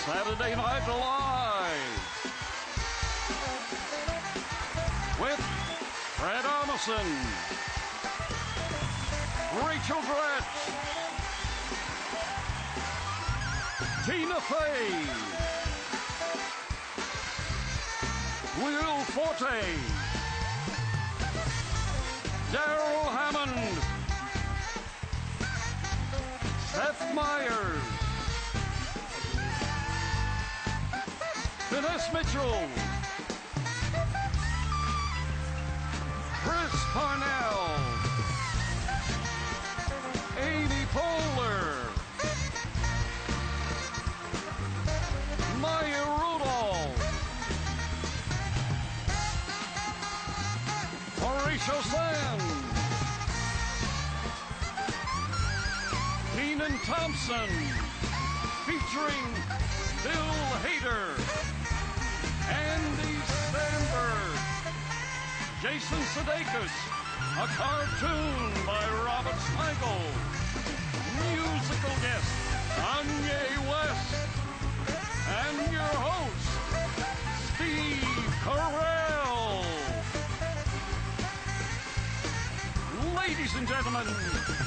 Saturday Night Live with Fred Armisen, Rachel Gretsch, Tina Fey, Will Forte, Daryl Hammond, Seth Meyers, Dennis Mitchell, Chris Parnell, Amy Poehler, Maya Rudolph, Horatio Sands, Kenan Thompson, featuring Bill Hader, Andy Samberg, Jason Sudeikis, a cartoon by Robert Smigel, musical guest Kanye West, and your host, Steve Carell. Ladies and gentlemen,